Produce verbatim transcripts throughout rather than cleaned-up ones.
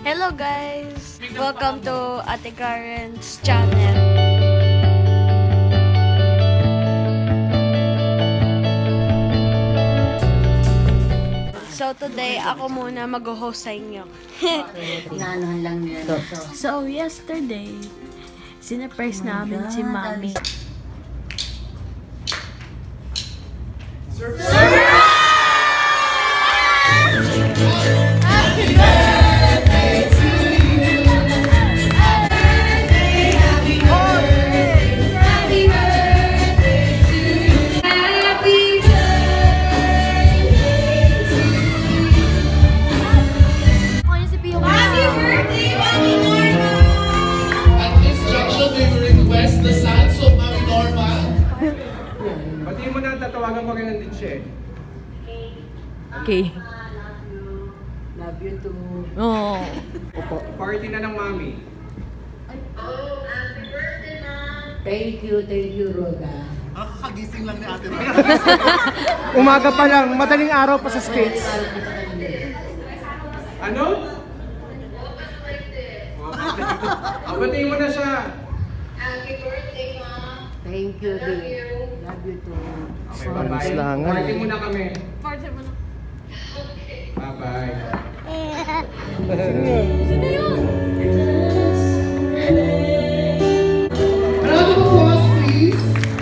Hello guys! Welcome to Ate Karen's channel. So today, ako muna mag-host sa inyo. Naanohan lang nila. So yesterday, sinurprise namin si Mami. Surprise! Tatawagan ko rin ng ditche. Okay. Love you too. Oo. Opo. Party na ng mami. Oh, happy birthday, Mom! Thank you, thank you, Roda. Nakakagising lang ni Ate. Umaga pa lang, madaling araw pa sa States. Ano? Abatiin mo na siya. Happy birthday, Mom! Thank you, dear. Love you too. Okay, bye-bye. Party muna kami. Party muna. Okay. Bye-bye. Sino yun? Round of applause, please.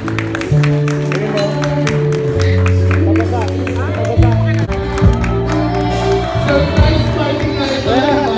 Surprise party na ito.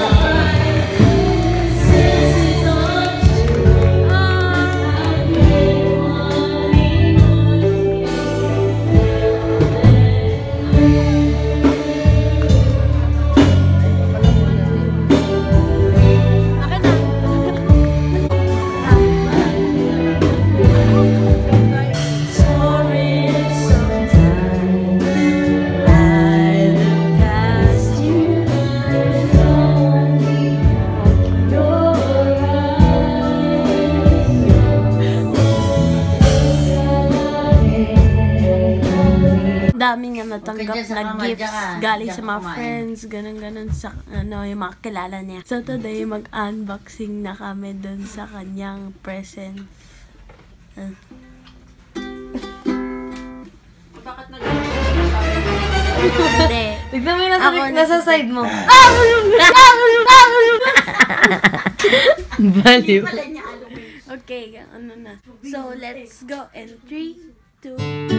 Dami nga natanggap na gifts galing sa mga friends, ganun-ganun sa ano, yung mga kilala niya. So today, mag-unboxing na kami dun sa kanyang present. Uh. Bakit nag- Hindi. Tignan mo yung nasa, Ako, nasa side mo. Baliw. Okay, ano na. So, let's go in three, two,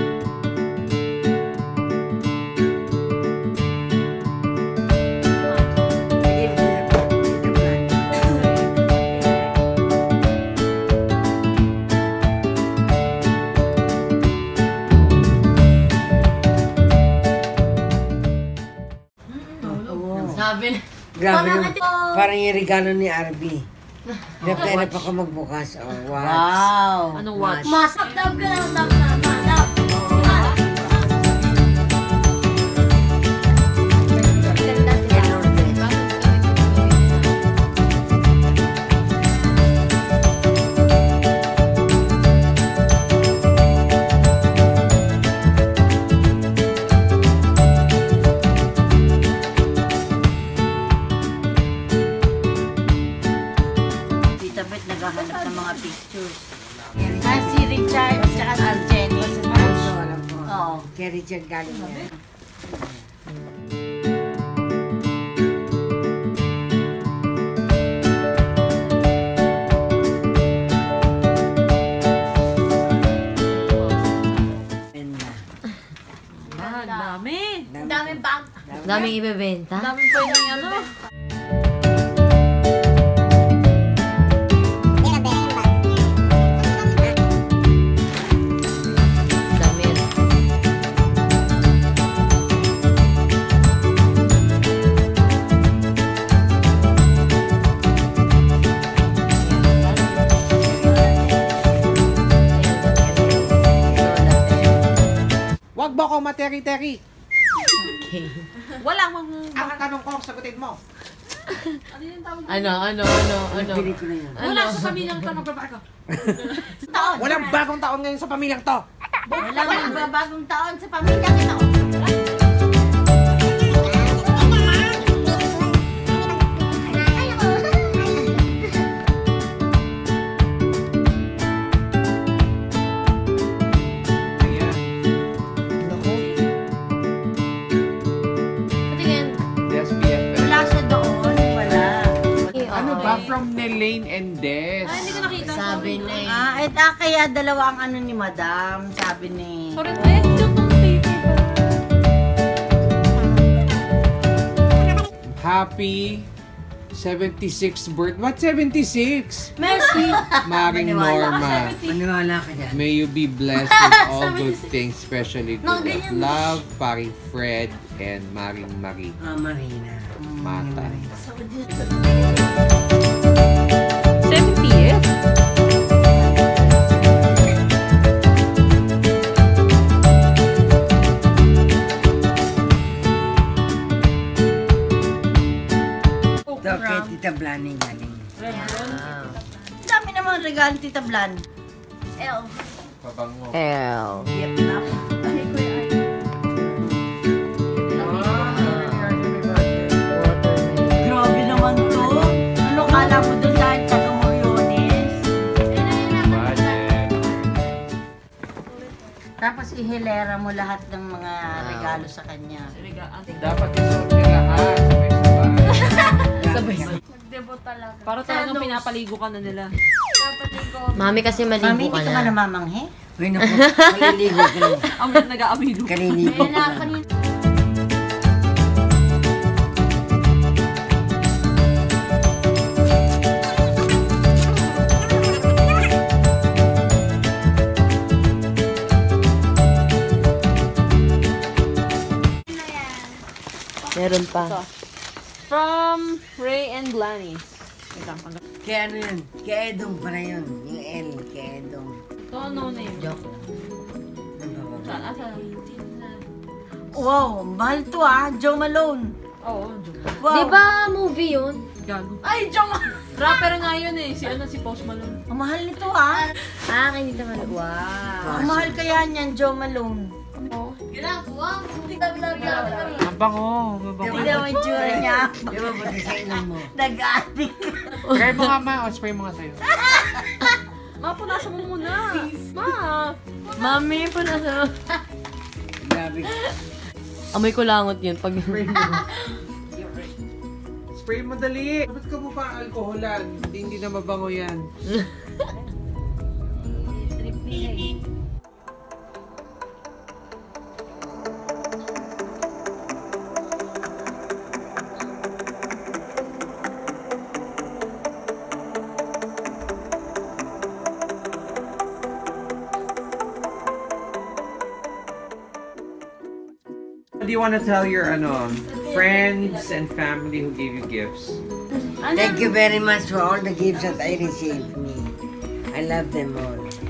Sabi na. Grabe naman. Parang yung regalo ni Arby. Napirap ako magbukas. Oh, watch. Wow. Anong watch? Mas up ka lang, up na, up. Naghahanap ng mga pictures. Ah, si Richard at saka si Jenny. Oo, alam ko. Oo. Kay Richard galing yan. Ah, dami. Daming bag. Daming ibebenta. Daming pwedeng ano. Wag mo ako materi-teri. Okay. Wala mang... Ang tanong ko, sagutin mo. Ano, ano, ano, ano? Pili ko na yan. Wala sa pamilyang to, magbabago. Walang bagong taon ngayon sa pamilyang to. Walang magbabagong taon sa pamilyang ito. Ah, from Nelaine and Des. Ay, hindi ko nakita. Sabi ni... Ah, et, ah, kaya dalawa ang ano ni Madam. Sabi ni... Sorry, ay, joke ng paper. Happy seventy-sixth birthday. What seventy-six? Messi! Maring Norma. Maniwala ka dyan. May you be blessed with all good things, especially No, good ganyan. love, paring Fred, and Maring Marie. Ah, Marina. Mata. seventieth? Ito kay Tita Blani galing. Ang dami naman regalo, Tita Blan. Pabango. Vietnam. Grabe naman to. Ano kala mo doon dahil taga-Moriones? Budget. Tapos ihilera mo lahat ng mga regalo sa kanya. Dapat isuot niya lahat. Sabay sabay. Nag-debut talaga. Para talagang pinapaligo ka na nila. Mami kasi maligo Mami, ka hindi ka na. ba namamanghe? Uy, naku. Kaliligo ka lang. Ang nag-aamigo. Kaliligo ka lang. Meron pa. From Ray and Gladys. Wait lang, pang- Kaya ano yun? Kaya Edong pala yun. Yung L, kaya Edong. Ito, no name. Joke. Saan? Ah, saan? Wow, mahal to ah. Joe Malone. Oo, joke. Wow. Di ba movie yun? Gago. Ay, Joe Malone. Rapper nga yun eh. Si ano, si Post Malone. Ang mahal nito ah. Ah, hindi naman. Wow. Ang mahal kaya niyan, Joe Malone. Ang bango. Mabango. Tignan mo yung tsura niya. Di ba buti sa inom mo? Nag-addict. Try mo nga ma. O, spray mo nga sa'yo. Ma, punasan mo muna. Ma. Mami, pa na sa... Grabe. Amoy ko langot yun pag... Spray mo dali. Ba't ka mo pa alkoholan? Hindi, hindi na mabango yan. What do you want to tell your ano, friends and family who gave you gifts? Thank you very much for all the gifts that I received me. I love them all.